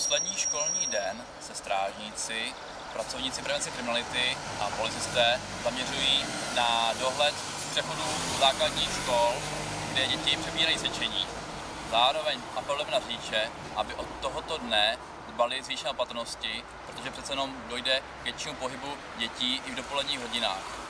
poslední školní den se strážníci, pracovníci prevence kriminality a policisté zaměřují na dohled přechodu základních škol, kde děti přebírají cvičení. Zároveň apelujeme na řidiče, aby od tohoto dne dbali zvýšené opatrnosti, protože přece jenom dojde k většímu pohybu dětí i v dopoledních hodinách.